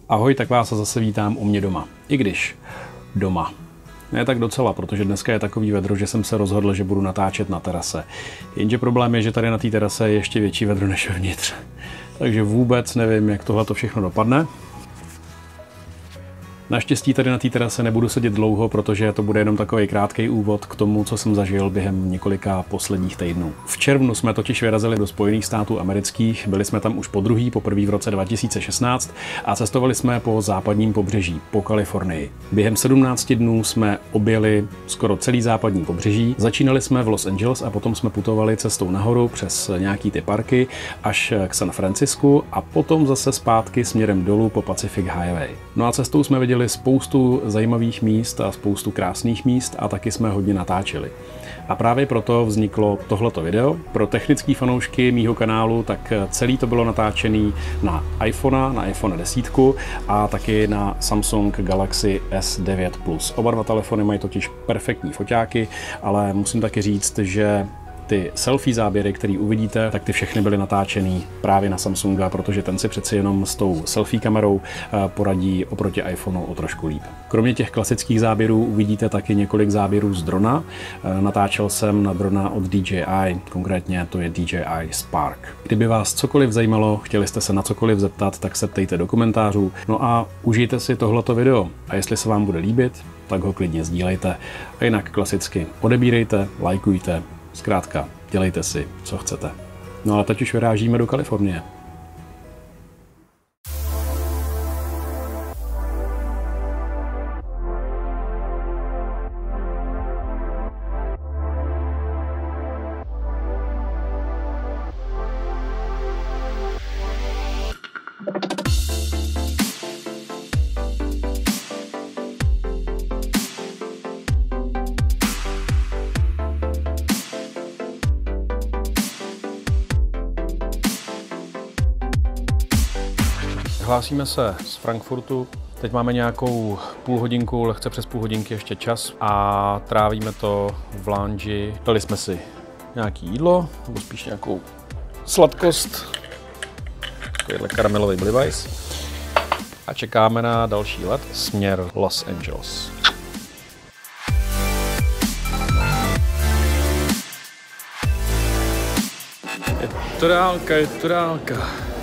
Ahoj, tak vás zase vítám u mě doma. I když doma. Ne tak docela, protože dneska je takový vedro, že jsem se rozhodl, že budu natáčet na terase. Jenže problém je, že tady na té terase je ještě větší vedro než vevnitř. Takže vůbec nevím, jak tohle všechno dopadne. Naštěstí tady na té terase nebudu sedět dlouho, protože to bude jenom takový krátký úvod k tomu, co jsem zažil během několika posledních týdnů. V červnu jsme totiž vyrazili do Spojených států amerických, byli jsme tam už poprvé v roce 2016 a cestovali jsme po západním pobřeží, po Kalifornii. Během 17 dnů jsme objeli skoro celý západní pobřeží, začínali jsme v Los Angeles a potom jsme putovali cestou nahoru přes nějaký ty parky až k San Francisku a potom zase zpátky směrem dolů po Pacific Highway. No a cestou jsme viděli spoustu zajímavých míst a spoustu krásných míst a taky jsme hodně natáčeli. A právě proto vzniklo tohleto video. Pro technické fanoušky mýho kanálu, tak celý to bylo natáčený na iPhone 10 a taky na Samsung Galaxy S9 Plus. Oba dva telefony mají totiž perfektní foťáky, ale musím taky říct, že ty selfie záběry, které uvidíte, tak ty všechny byly natáčený právě na Samsunga, protože ten si přeci jenom s tou selfie kamerou poradí oproti iPhoneu o trošku líp. Kromě těch klasických záběrů uvidíte taky několik záběrů z drona. Natáčel jsem na drona od DJI, konkrétně to je DJI Spark. Kdyby vás cokoliv zajímalo, chtěli jste se na cokoliv zeptat, tak se ptejte do komentářů. No a užijte si tohleto video a jestli se vám bude líbit, tak ho klidně sdílejte. A jinak klasicky odebírejte, lajkujte, zkrátka, dělejte si, co chcete. No ale teď už vyrážíme do Kalifornie. Hlásíme se z Frankfurtu. Teď máme nějakou půl hodinku, lehce přes půl hodinky ještě čas a trávíme to v loungi. Dali jsme si nějaké jídlo, nebo spíš nějakou sladkost, takovýhle karamelový Blivice. A čekáme na další let směr Los Angeles. Je to dálka.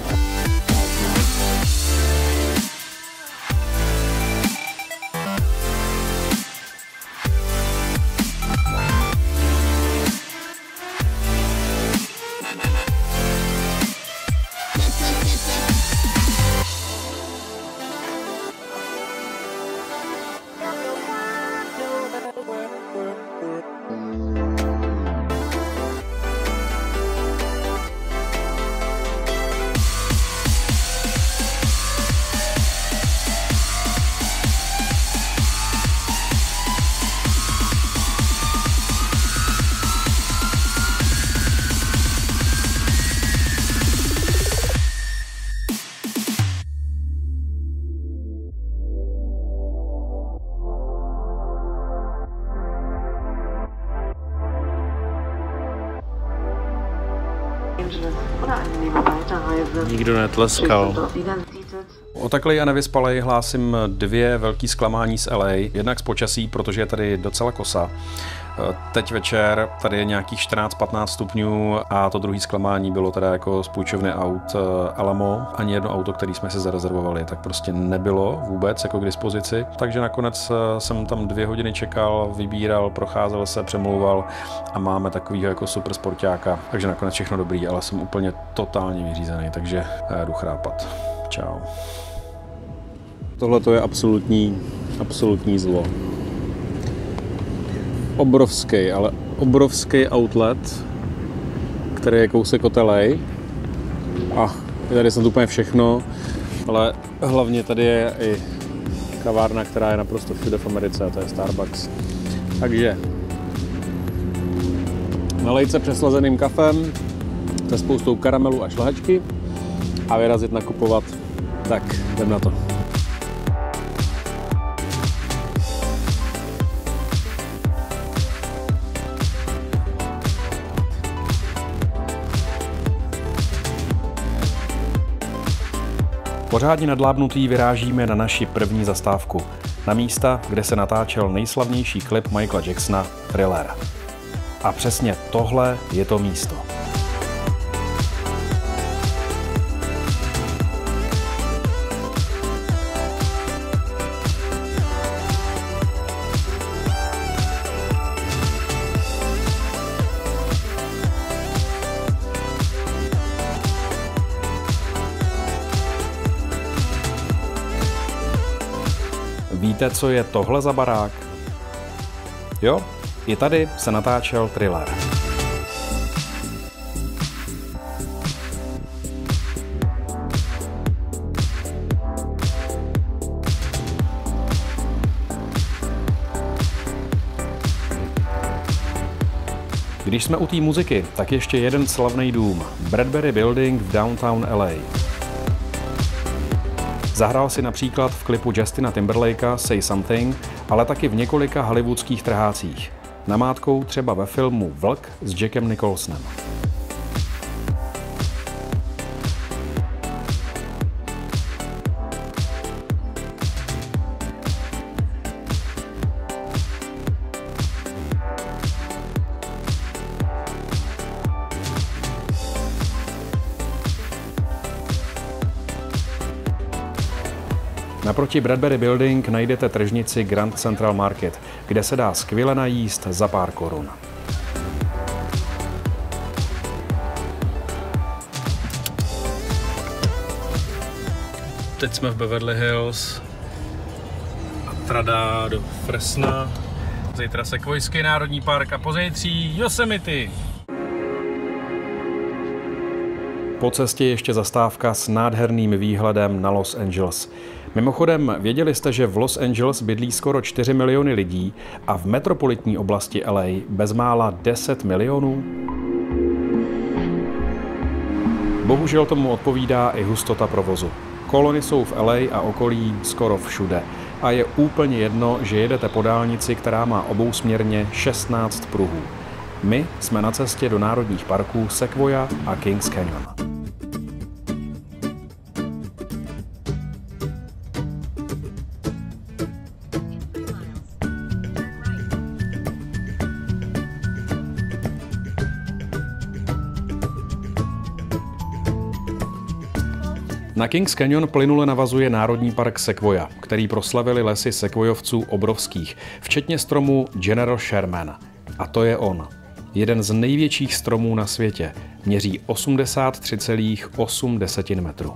Nikdo netleskal. Otaklej a nevyspalej hlásím dvě velký zklamání z LA. Jednak z počasí, protože je tady docela kosa. Teď večer tady je nějakých 14-15 stupňů a to druhé zklamání bylo teda jako z půjčovny aut Alamo. Ani jedno auto, který jsme si zarezervovali, tak prostě nebylo vůbec jako k dispozici. Takže nakonec jsem tam 2 hodiny čekal, vybíral, procházel se, přemlouval a máme takovýho jako super sportáka. Takže nakonec všechno dobrý, ale jsem úplně totálně vyřízený, takže jdu chrápat. Čau. Tohle to je absolutní zlo. Obrovský outlet, který je kousek od LA. A je tady snad úplně všechno, ale hlavně tady je i kavárna, která je naprosto všude v Americe, a to je Starbucks. Takže nalejt se přeslazeným kafem se spoustou karamelu a šlehačky a vyrazit nakupovat. Tak, jdem na to. Pořádně nadlábnutý vyrážíme na naši první zastávku. Na místa, kde se natáčel nejslavnější klip Michaela Jacksona Thriller. A přesně tohle je to místo. Víte, co je tohle za barák? Jo, i tady se natáčel Thriller. Když jsme u té muziky, tak ještě jeden slavný dům. Bradbury Building v downtown LA. Zahrál si například v klipu Justina Timberlakea Say Something, ale taky v několika hollywoodských trhácích. Namátkou třeba ve filmu Vlk s Jackem Nicholsonem. Naproti Bradbury Building najdete tržnici Grand Central Market, kde se dá skvěle najíst za pár korun. Teď jsme v Beverly Hills a Trada do Fresna. Zítra Sekvojský národní park a pozítří Yosemite. Po cestě ještě zastávka s nádherným výhledem na Los Angeles. Mimochodem, věděli jste, že v Los Angeles bydlí skoro 4 miliony lidí a v metropolitní oblasti LA bezmála 10 milionů? Bohužel tomu odpovídá i hustota provozu. Kolony jsou v LA a okolí skoro všude. A je úplně jedno, že jedete po dálnici, která má obousměrně 16 pruhů. My jsme na cestě do národních parků Sequoia a Kings Canyon. Na Kings Canyon plynule navazuje národní park Sequoia, který proslavili lesy sekvojovců obrovských, včetně stromu General Sherman. A to je on. Jeden z největších stromů na světě. Měří 83,8 metru.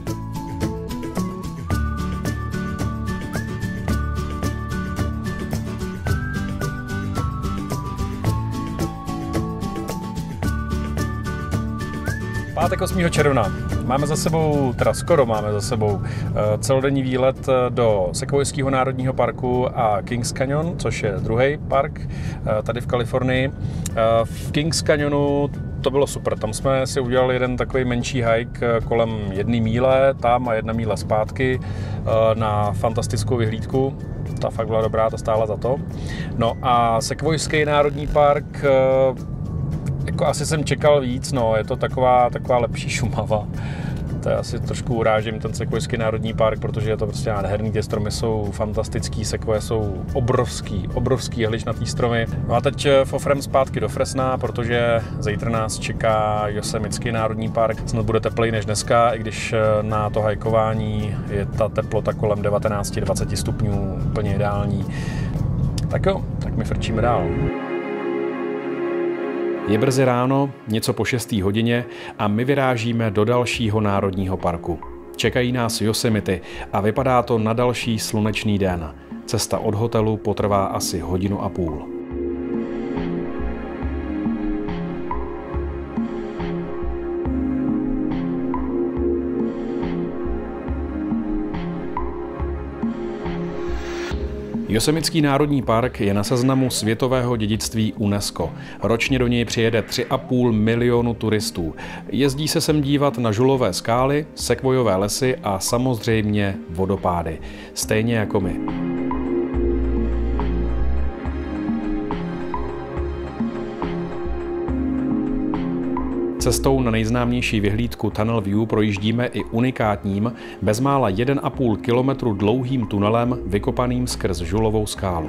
Pátek 8. června. Máme za sebou, skoro máme za sebou celodenní výlet do Sekvojského národního parku a Kings Canyon, což je druhý park tady v Kalifornii. V Kings Canyonu to bylo super, tam jsme si udělali jeden takový menší hike kolem 1 míle tam a 1 míle zpátky na fantastickou vyhlídku. Ta fakt byla dobrá, ta stála za to. No a Sekvojský národní park, jako asi jsem čekal víc, no, je to taková lepší Šumava. To je asi trošku urážím ten Sekvojský národní park, protože je to prostě nádherný, ty stromy jsou fantastický, sekvoje jsou obrovský jehličnatý stromy. No a teď fofrem zpátky do Fresna, protože zítra nás čeká Yosemite národní park. Snad bude teplej než dneska, i když na to hajkování je ta teplota kolem 19-20 stupňů úplně ideální. Tak jo, tak my frčíme dál. Je brzy ráno, něco po 6. hodině a my vyrážíme do dalšího národního parku. Čekají nás Yosemite a vypadá to na další slunečný den. Cesta od hotelu potrvá asi 1,5 hodiny. Yosemitský národní park je na seznamu světového dědictví UNESCO. Ročně do něj přijede 3,5 milionu turistů. Jezdí se sem dívat na žulové skály, sekvojové lesy a samozřejmě vodopády. Stejně jako my. Cestou na nejznámější vyhlídku Tunnel View projíždíme i unikátním, bezmála 1,5 kilometru dlouhým tunelem vykopaným skrz žulovou skálu.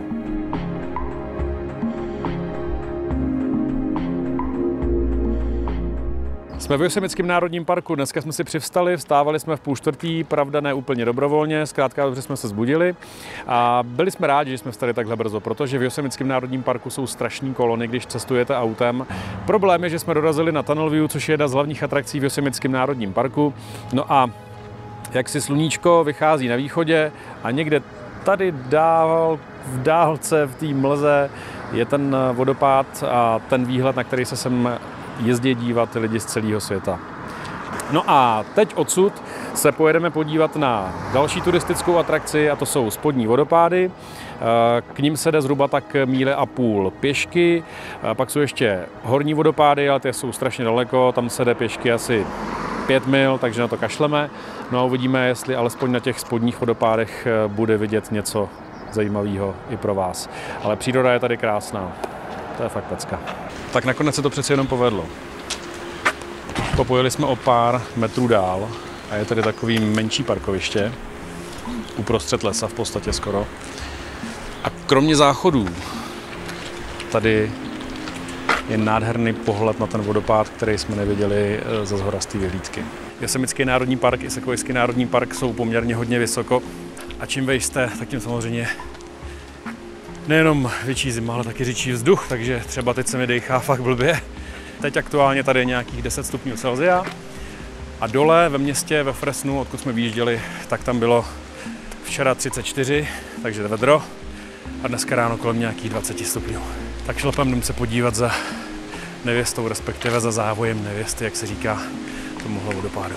Jsme v Yosemiteckém národním parku, dneska jsme si přivstali, vstávali jsme v 3:30, pravda ne úplně dobrovolně, zkrátka dobře jsme se zbudili a byli jsme rádi, že jsme vstali takhle brzo, protože v Yosemiteckém národním parku jsou strašní kolony, když cestujete autem. Problém je, že jsme dorazili na Tunnel View, což je jedna z hlavních atrakcí v Yosemiteckém národním parku. No a jak si sluníčko vychází na východě a někde tady dál v dálce v té mlze je ten vodopád a ten výhled, na který se sem jezdí dívat lidi z celého světa. No a teď odsud se pojedeme podívat na další turistickou atrakci a to jsou spodní vodopády. K ním se jde zhruba tak 1,5 míle pěšky. Pak jsou ještě horní vodopády, ale ty jsou strašně daleko, tam se jde pěšky asi 5 mil, takže na to kašleme. No a uvidíme, jestli alespoň na těch spodních vodopádech bude vidět něco zajímavého i pro vás. Ale příroda je tady krásná. To je fakt pecka. Tak nakonec se to přeci jenom povedlo. Popojeli jsme o pár metrů dál a je tady takový menší parkoviště uprostřed lesa v podstatě skoro. A kromě záchodů tady je nádherný pohled na ten vodopád, který jsme neviděli ze shora z té vyhlídky. Yosemitecký národní park i Sequoiský národní park jsou poměrně hodně vysoko a čím vejš jste, tak tím samozřejmě nejenom větší zima, ale taky řidší vzduch, takže třeba teď se mi dejchá fakt blbě. Teď aktuálně tady je nějakých 10 stupňů Celsia a dole ve městě, ve Fresnu, odkud jsme vyjížděli, tak tam bylo včera 34, takže vedro a dneska ráno kolem nějakých 20 stupňů. Tak šlapem jdem se podívat za nevěstou, respektive za závojem nevěsty, jak se říká tomuhle vodopádu.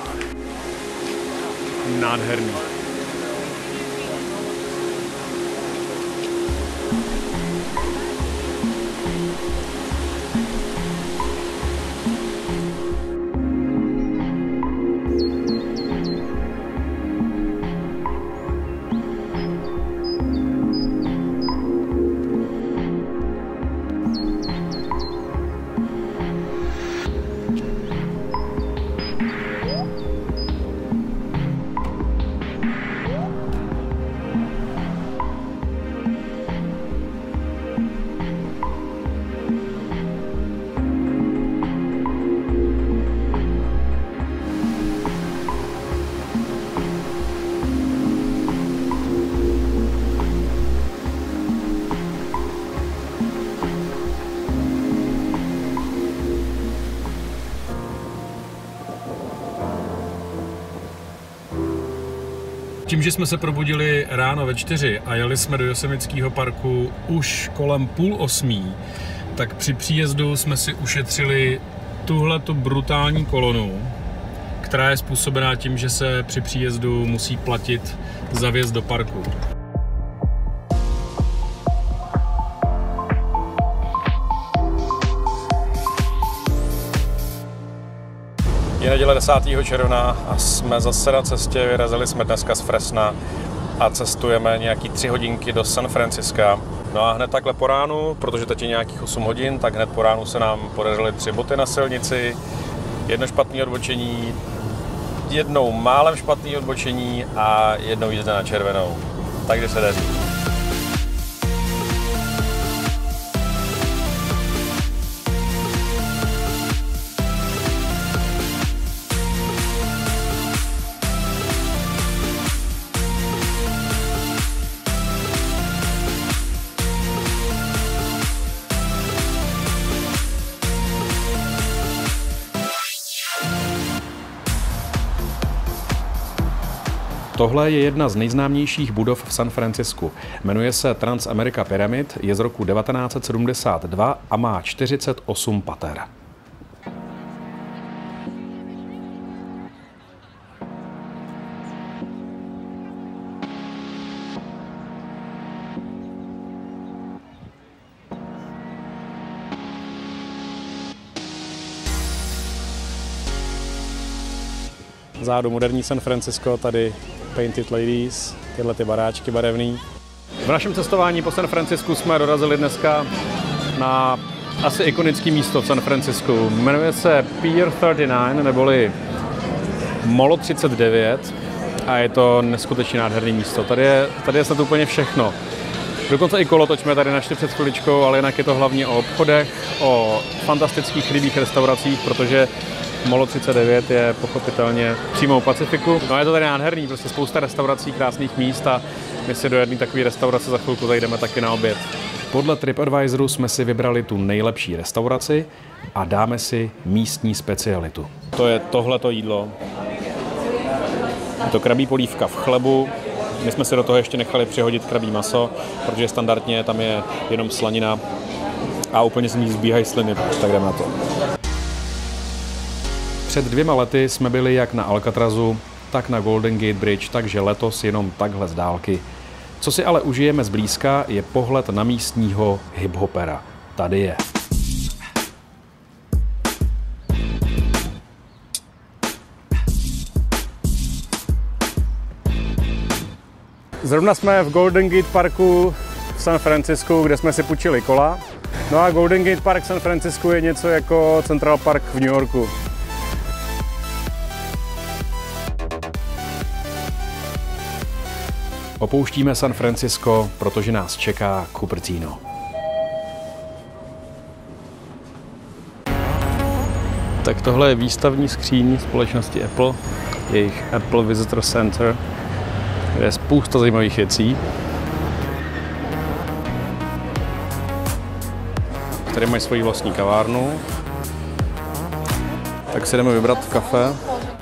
Nádherný. Tím, že jsme se probudili ráno ve 4 a jeli jsme do Yosemiteckého parku už kolem 7:30, tak při příjezdu jsme si ušetřili tuhletu brutální kolonu, která je způsobená tím, že se při příjezdu musí platit za vjezd do parku. Je neděle 10. června a jsme zase na cestě, vyrazili jsme dneska z Fresna a cestujeme nějaký 3 hodinky do San Francisca. No a hned takhle po ránu, protože teď je nějakých 8 hodin, tak hned po ránu se nám podařily 3 boty na silnici, jedno špatné odbočení, jednou málem špatné odbočení a jednou jízda na červenou. Takže se daří. Tohle je jedna z nejznámějších budov v San Francisku. Jmenuje se Transamerica Pyramid, je z roku 1972 a má 48 pater. Zádu moderní San Francisco, tady Painted Ladies, tyhle ty baráčky barevný. V našem cestování po San Francisku jsme dorazili dneska na asi ikonické místo v San Francisku. Jmenuje se Pier 39, neboli Molo 39 a je to neskutečně nádherné místo. Tady je snad úplně všechno. Dokonce i kolotoč jsme tady našli před chviličkou, ale jinak je to hlavně o obchodech, o fantastických rybích restauracích, protože Molo 39 je pochopitelně přímo u Pacifiku. No a je to tady nádherný, prostě spousta restaurací, krásných míst a my si do jedné takové restaurace za chvilku zajdeme taky na oběd. Podle TripAdvisoru jsme si vybrali tu nejlepší restauraci a dáme si místní specialitu. To je tohleto jídlo. Je to krabí polívka v chlebu. My jsme si do toho ještě nechali přihodit krabí maso, protože standardně tam je jenom slanina a úplně z ní zbíhají sliny, tak jdeme na to. Před 2 lety jsme byli jak na Alcatrazu, tak na Golden Gate Bridge, takže letos jenom takhle z dálky. Co si ale užijeme zblízka, je pohled na místního hiphopera. Tady je. Zrovna jsme v Golden Gate Parku v San Francisku, kde jsme si půjčili kola. No a Golden Gate Park v San Francisku je něco jako Central Park v New Yorku. Opouštíme San Francisco, protože nás čeká Cupertino. Tak tohle je výstavní skříň společnosti Apple, jejich Apple Visitor Center, kde je spousta zajímavých věcí. Tady mají svoji vlastní kavárnu, tak si jdeme vybrat kafe.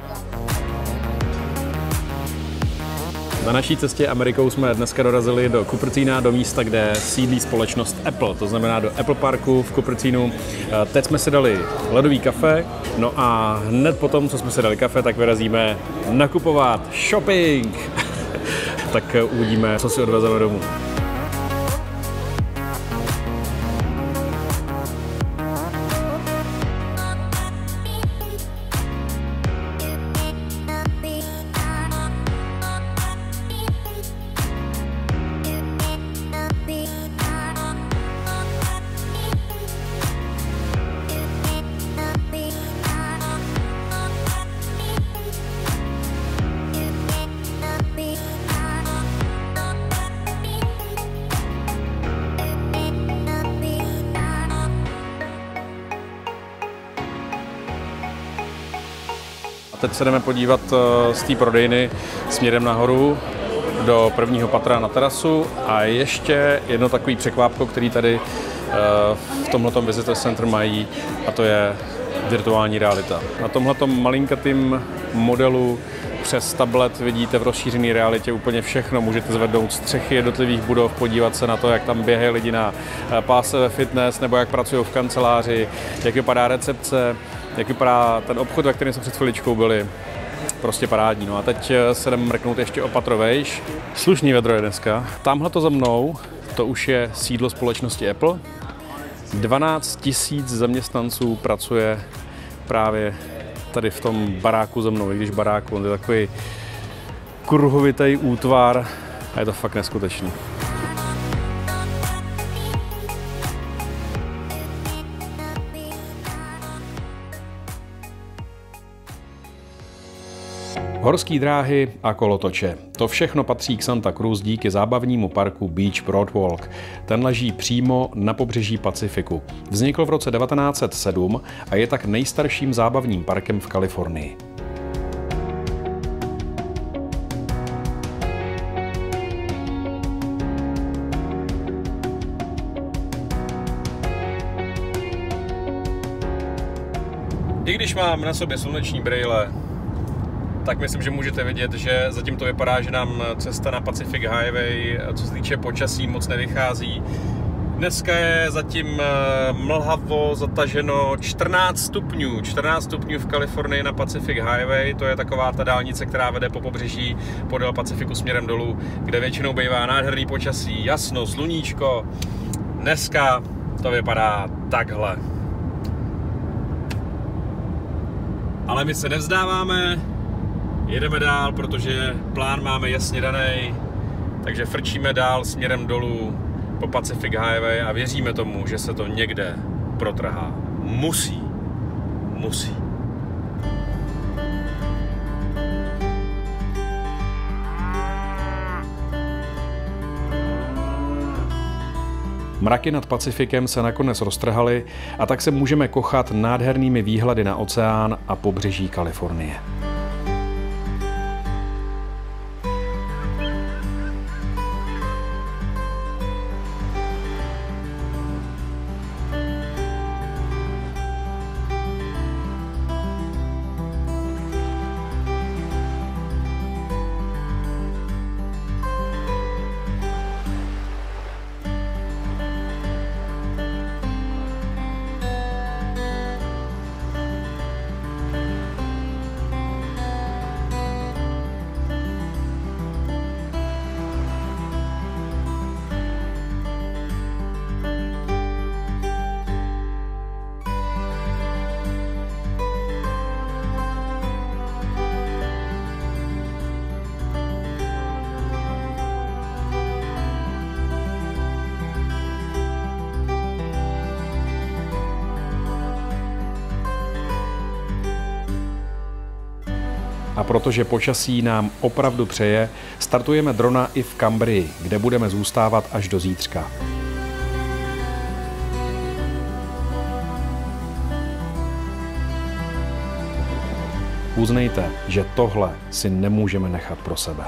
Na naší cestě Amerikou jsme dneska dorazili do Cupertina, do místa, kde sídlí společnost Apple, to znamená do Apple Parku v Cupertinu. Teď jsme si dali ledový kafe, no a hned potom, co jsme si dali kafe, tak vyrazíme nakupovat shopping. Tak uvidíme, co si odvezeme domů. Teď se jdeme podívat z té prodejny směrem nahoru do prvního patra na terasu a ještě jedno takový překvápko, který tady v tomhletom Visitor Center mají, a to je virtuální realita. Na tomhletom malinkatým modelu přes tablet vidíte v rozšířené realitě úplně všechno. Můžete zvednout střechy jednotlivých budov, podívat se na to, jak tam běhají lidi na páse ve fitness, nebo jak pracují v kanceláři, jak vypadá recepce, jak vypadá ten obchod, ve kterém jsme před chviličkou byli. Prostě parádní. No a teď se jdeme mrknout ještě o patro vejš. Slušný vedro je dneska. Tamhle to za mnou, to už je sídlo společnosti Apple. 12 000 zaměstnanců pracuje právě tady v tom baráku za mnou, i když baráku, on je takový kruhovitý útvar a je to fakt neskutečný. Horské dráhy a kolotoče. To všechno patří k Santa Cruz díky zábavnímu parku Beach Boardwalk. Ten leží přímo na pobřeží Pacifiku. Vznikl v roce 1907 a je tak nejstarším zábavním parkem v Kalifornii. I když mám na sobě sluneční brýle, tak myslím, že můžete vidět, že zatím to vypadá, že nám cesta na Pacific Highway, co se týče počasí, moc nevychází. Dneska je zatím mlhavo zataženo 14 stupňů. 14 stupňů v Kalifornii na Pacific Highway, to je taková ta dálnice, která vede po pobřeží podél Pacifiku směrem dolů, kde většinou bývá nádherný počasí, jasno, sluníčko. Dneska to vypadá takhle. Ale my se nevzdáváme. Jedeme dál, protože plán máme jasně daný, takže frčíme dál směrem dolů po Pacific Highway a věříme tomu, že se to někde protrhá. Musí. Mraky nad Pacifikem se nakonec roztrhaly a tak se můžeme kochat nádhernými výhledy na oceán a pobřeží Kalifornie. A protože počasí nám opravdu přeje, startujeme drona i v Cambrii, kde budeme zůstávat až do zítřka. Uznejte, že tohle si nemůžeme nechat pro sebe.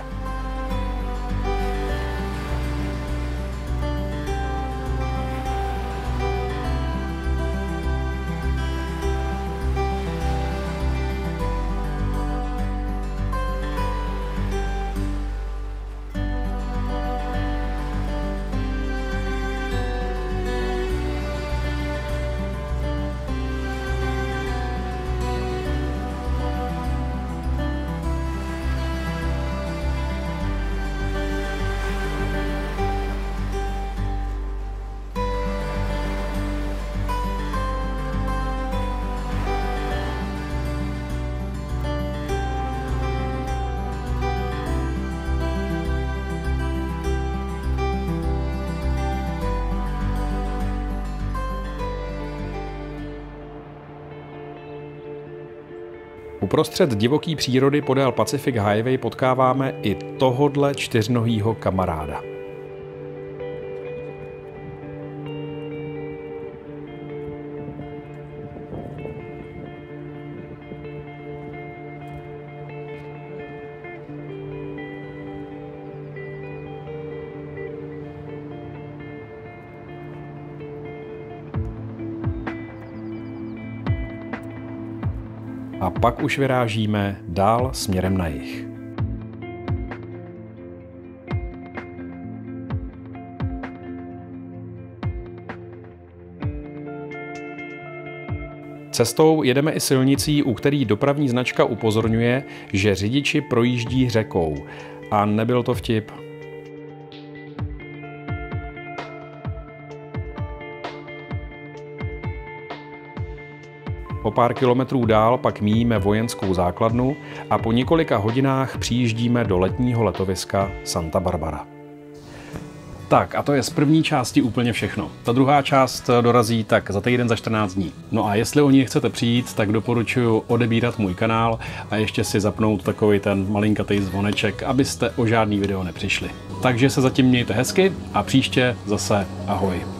Uprostřed divoké přírody podél Pacific Highway potkáváme i tohodle čtyřnohýho kamaráda. A pak už vyrážíme dál směrem na jih. Cestou jedeme i silnicí, u který dopravní značka upozorňuje, že řidiči projíždí řekou. A nebyl to vtip. O pár kilometrů dál pak míjíme vojenskou základnu a po několika hodinách přijíždíme do letního letoviska Santa Barbara. Tak a to je z první části úplně všechno. Ta druhá část dorazí tak za týden, za 14 dní. No a jestli o ní chcete přijít, tak doporučuji odebírat můj kanál a ještě si zapnout takový ten malinkatý zvoneček, abyste o žádný video nepřišli. Takže se zatím mějte hezky a příště zase ahoj.